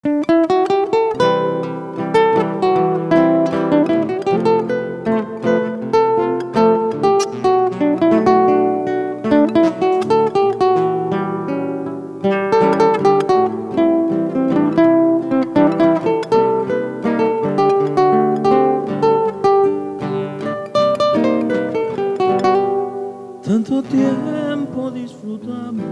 Tanto tiempo disfrutamos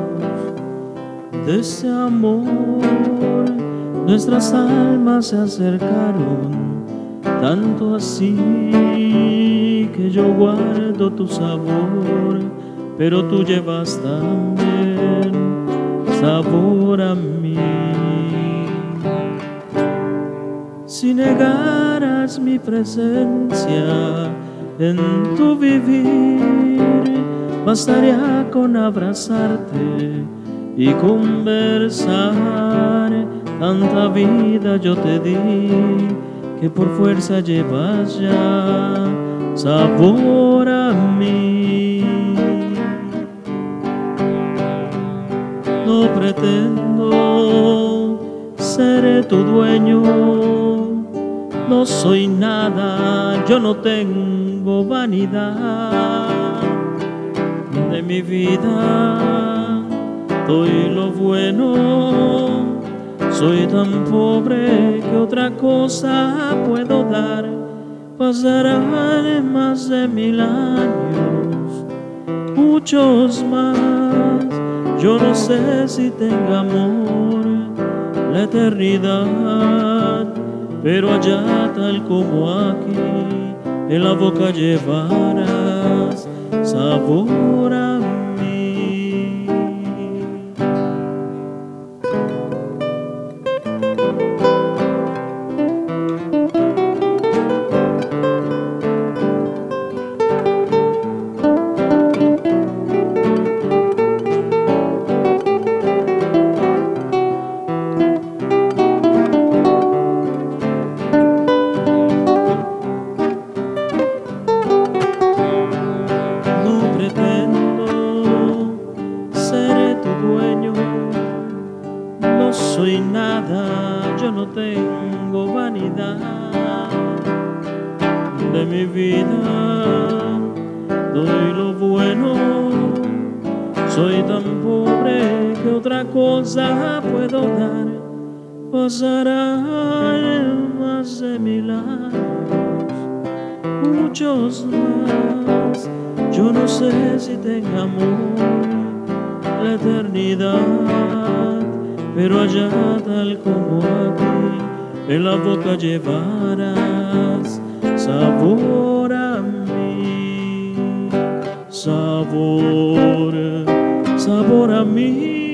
de ese amor, nuestras almas se acercaron, tanto así que yo guardo tu sabor, pero tú llevas también sabor a mí. Si negaras mi presencia en tu vivir, bastaría con abrazarte y conversar. Tanta vida yo te di que por fuerza llevas ya sabor a mí. No pretendo ser tu dueño, no soy nada, yo no tengo vanidad. De mi vida doy lo bueno, soy tan pobre que otra cosa puedo dar. Pasarán más de 1000 años, muchos más, yo no sé si tenga amor la eternidad, pero allá tal como aquí, en la boca llevarás sabor a mí. No soy nada, yo no tengo vanidad. De mi vida doy lo bueno, soy tan pobre que otra cosa puedo dar. Pasarán más de 1000 años, muchos más, yo no sé si tenga amor la eternidad, pero allá tal como aquí, en la boca llevarás sabor a mí, sabor a mí.